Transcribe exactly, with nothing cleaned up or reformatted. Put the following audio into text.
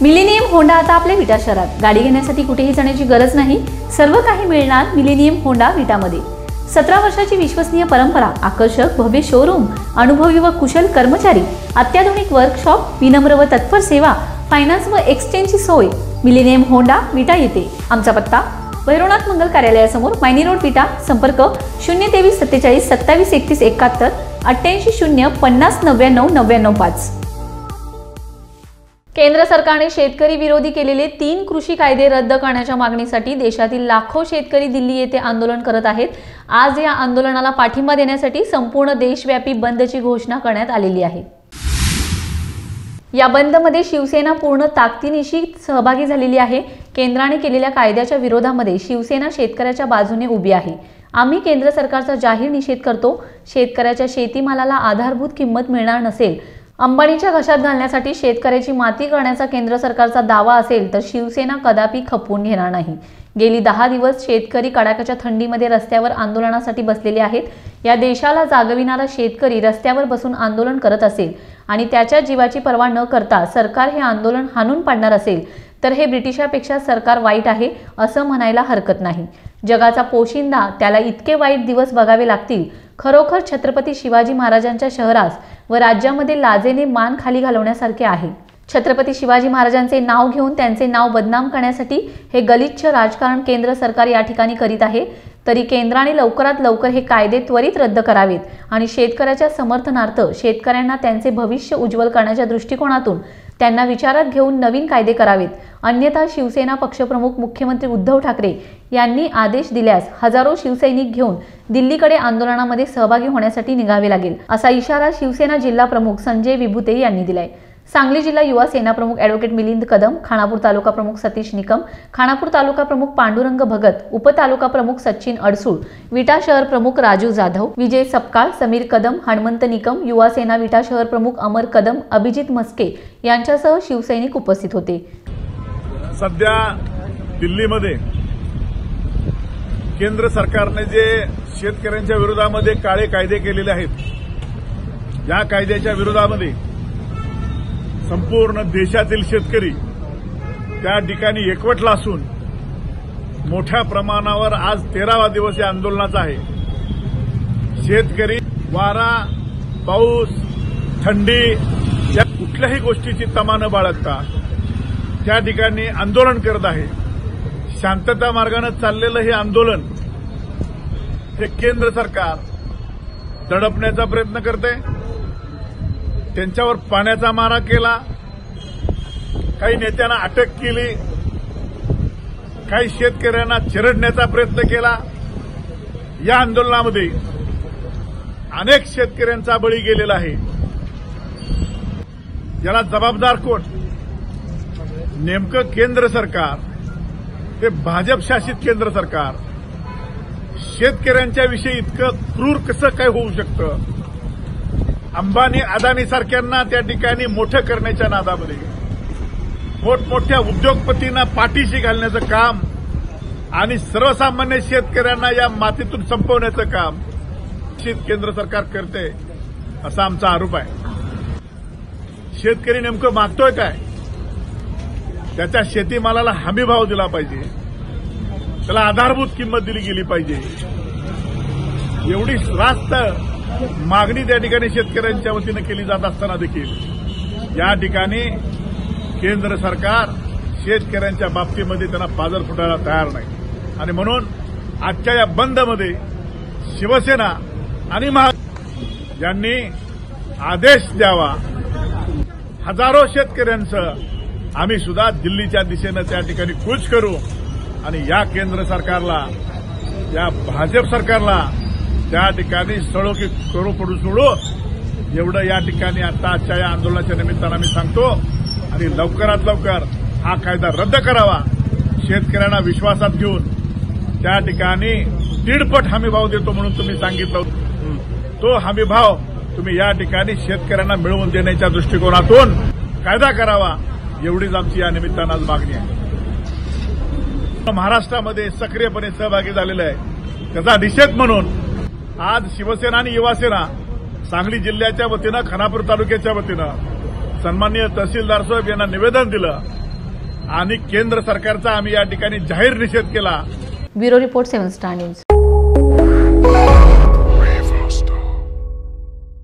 Millennium Honda आता आपल्या विटा शहरात। गाडी घेण्यासाठी कुठेही जाण्याची गरज नाही, सर्व काही मिळणार मिलेनियम होंडा विटामध्ये। सतरा वर्षाची विश्वसनीय परंपरा, आकर्षक भव्य शोरूम, अनुभवी व कुशल कर्मचारी, अत्याधुनिक वर्कशॉप, विनम्र व तत्पर सेवा, फायनान्स व एक्सचेंजची सोय मिलेनियम होंडा विटा येथे। आमचा पत्ता भैरवनाथ मंगल कार्यालयासमोर, मायनी रोड विटा। संपर्क शून्य तेवीस सत्तेचाळीस सत्तावीस एकतीस एकाहत्तर अठ्ठ्याऐंशी शून्य पन्नास नव्याण्णव नव्याण्णव पाच। केंद्र सरकारने शेतकरी विरोधी केलेले तीन कृषी कायदे रद्द करण्याच्या मागणीसाठी देशातील लाखो शेतकरी दिल्ली येथे आंदोलन करत आहेत। आज या आंदोलनाला पाठिंबा देण्यासाठी संपूर्ण देशव्यापी बंदची घोषणा करण्यात आलेली आहे। या बंदमध्ये शिवसेना पूर्ण ताकदीनिशी सहभागी झालेली आहे। केंद्राने केलेल्या कायद्याच्या विरोधामध्ये शिवसेना शेतकऱ्याच्या बाजूने उभी आहे। आम्ही केंद्र सरकारचा जाहीर निषेध करतो। शेतकऱ्याच्या शेतीमालाला आधारभूत किंमत मिळणार नसेल, अंबानीच्या घशात घालण्यासाठी शेतकऱ्याची माती करण्याचा केंद्र सरकारचा दावा असेल तर शिवसेना कदापि खपवून घेणार नाही। गेली दहा दिवस शेतकरी कडाक्याच्या थंडीमध्ये रस्त्यावर आंदोलनासाठी बसलेले आहेत। या देशाला जागविणारा शेतकरी रस्त्यावर बसून आंदोलन करत असेल आणि त्याच्या जीवाची पर्वा न करता सरकार हे आंदोलन हाणून पाडणार असेल तर हे ब्रिटिशांपेक्षा सरकार वाईट आहे असं म्हणायला हरकत नाही। जगाचा पोशिंदा त्याला इतके वाईट दिवस बघावे लागतील। खरोखर छत्रपती शिवाजी महाराजांच्या शहरास व राज्यामध्ये लाजेने मान खाली घालवण्यासारखे आहे। छत्रपती शिवाजी महाराजांचे नाव घेऊन त्यांचे नाव बदनाम करण्यासाठी हे गलिच्छ राजकारण केंद्र सरकार या ठिकाणी करीत आहे। तरी केंद्राने लवकरात लवकर हे कायदे त्वरित रद्द करावेत आणि शेतकऱ्याच्या समर्थनार्थ शेतकऱ्यांना त्यांचे भविष्य उज्ज्वल करण्याच्या दृष्टिकोनातून त्यांना विचारात घेऊन नवीन कायदे करावेत। अन्यथा शिवसेना पक्षप्रमुख मुख्यमंत्री उद्धव ठाकरे यांनी आदेश दिल्यास हजारो शिवसैनिक घेऊन दिल्लीकडे आंदोलनामध्ये सहभागी होण्यासाठी निघावे लागेल, असा इशारा शिवसेना जिल्हा प्रमुख संजय विभूते यांनी दिलाय। सांगली जिल्हा युवा सेना प्रमुख ॲडव्होकेट मिलिंद कदम, खानापूर तालुका प्रमुख सतीश निकम, खानापूर तालुका प्रमुख पांडुरंग भगत, उपतालुका प्रमुख सचिन अडसूळ, विटा शहर प्रमुख राजू जाधव, विजय सपकाळ, समीर कदम, हनुमंत निकम, युवा सेना विटा शहर प्रमुख अमर कदम, अभिजित मस्के यांच्यासह शिवसैनिक उपस्थित होते। सध्या दिल्लीमध्ये केंद्र सरकारने जे शेतकऱ्यांच्या विरोधामध्ये काळे कायदे केलेले आहेत, या कायद्याच्या विरोधामध्ये संपूर्ण देशातील शेतकरी त्या ठिकाणी एकवटला असून मोठ्या प्रमाणावर आज तेरावा दिवस या आंदोलनाचा आहे। शेतकरी वारा, पाऊस, थंडी या कुठल्याही गोष्टीची तमा न बाळगता त्या ठिकाणी आंदोलन करत आहे। शांतता मार्गाने चाललेलं हे आंदोलन हे केंद्र सरकार दडपण्याचा प्रयत्न करते। त्यांच्यावर पाण्याचा मारा केला, काही नेत्यांना अटक केली, काही शेतकऱ्यांना चिरडण्याचा प्रयत्न केला। या आंदोलनामध्ये अनेक शेतकऱ्यांचा बळी गेलेला आहे। याला जबाबदार कोण? नेमकं केंद्र सरकार, हे भाजप शासित केंद्र सरकार शेतकऱ्यांच्या विषयी इतकं क्रूर कसं काय होऊ शकतं? अंबानी अदानी सारख्यांना त्या ठिकाणी मोठं करण्याच्या नादामध्ये मोठमोठ्या उद्योगपतींना पाठीशी घालण्याचं काम आणि सर्वसामान्य शेतकऱ्यांना या मातीतून संपवण्याचं काम केंद्र सरकार करते असा आमचा आरोप आहे। शेतकरी नेमकं मागतोय काय? त्याच्या शेतीमालाला हमीभाव दिला पाहिजे, त्याला आधारभूत किंमत दिली गेली पाहिजे। एवढी रास्त मागणी त्या ठिकाणी शेतकऱ्यांच्या वतीनं केली जात असताना देखील या ठिकाणी केंद्र सरकार शेतकऱ्यांच्या बाबतीमध्ये त्यांना पाजर फुटायला तयार नाही आणि म्हणून आजच्या या बंदमध्ये शिवसेना आणि महाराष्ट्र यांनी आदेश द्यावा। हजारो शेतकऱ्यांचं आम्ही सुद्धा दिल्लीच्या दिशेनं त्या ठिकाणी कूच करू आणि या केंद्र सरकारला, या भाजप सरकारला त्या ठिकाणी सळो की करू पडू सोडू एवढं या ठिकाणी आता आजच्या या आंदोलनाच्या निमित्तानं आम्ही सांगतो आणि लवकरात लवकर हा कायदा रद्द करावा। शेतकऱ्यांना विश्वासात घेऊन त्या ठिकाणी दीडपट हमीभाव देतो म्हणून तुम्ही सांगितलं, तो हमीभाव तुम्ही या ठिकाणी शेतकऱ्यांना मिळवून देण्याच्या दृष्टिकोनातून कायदा करावा, एवढीच आमची या निमित्तानं आज मागणी आहे। महाराष्ट्रामध्ये सक्रियपणे सहभागी झालेला आहे, त्याचा निषेध म्हणून आज शिवसेना आणि युवासेना सांगली जिल्ह्याच्या वतीनं, खानापूर तालुक्याच्या वतीनं सन्माननीय तहसीलदार साहेब यांना निवेदन दिलं आणि केंद्र सरकारचा आम्ही या ठिकाणी जाहीर निषेध केला। Bureau report seven star news.